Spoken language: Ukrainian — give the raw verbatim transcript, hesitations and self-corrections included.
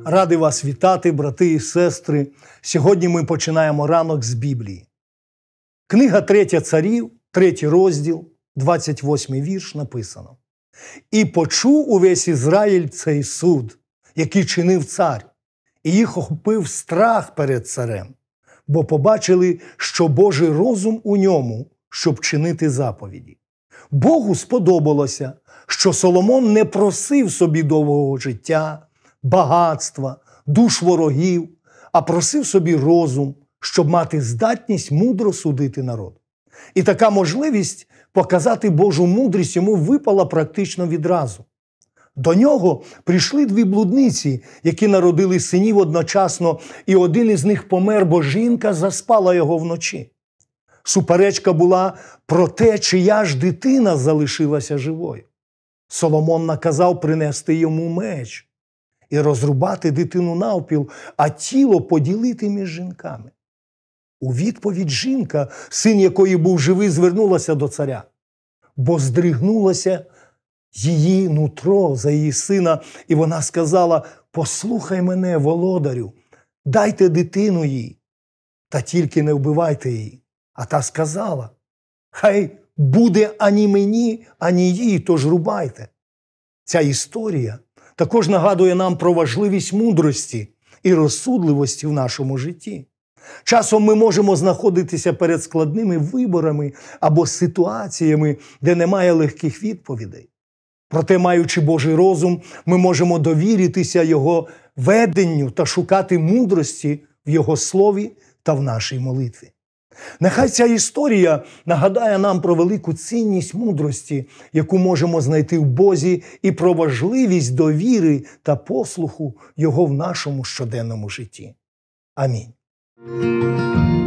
Радий вас вітати, брати і сестри. Сьогодні ми починаємо ранок з Біблії. Книга третя царів, третій розділ, двадцять восьмий вірш написано. «І почув увесь Ізраїль цей суд, який чинив цар, і їх охопив страх перед царем, бо побачили, що Божий розум у ньому, щоб чинити заповіді. Богу сподобалося, що Соломон не просив собі довгого життя, багатства, душ ворогів, а просив собі розум, щоб мати здатність мудро судити народ. І така можливість показати Божу мудрість йому випала практично відразу. До нього прийшли дві блудниці, які народили синів одночасно, і один із них помер, бо жінка заспала його вночі. Суперечка була про те, чия ж дитина залишилася живою. Соломон наказав принести йому меч і розрубати дитину навпіл, а тіло поділити між жінками. У відповідь жінка, син якої був живий, звернулася до царя, бо здригнулося її нутро за її сина, і вона сказала: «Послухай мене, володарю, дайте дитину їй, та тільки не вбивайте її». А та сказала: «Хай буде ані мені, ані їй, тож рубайте». Ця історія також нагадує нам про важливість мудрості і розсудливості в нашому житті. Часом ми можемо знаходитися перед складними виборами або ситуаціями, де немає легких відповідей. Проте, маючи Божий розум, ми можемо довіритися Його веденню та шукати мудрості в Його слові та в нашій молитві. Нехай ця історія нагадає нам про велику цінність мудрості, яку можемо знайти в Бозі, і про важливість довіри та послуху Його в нашому щоденному житті. Амінь.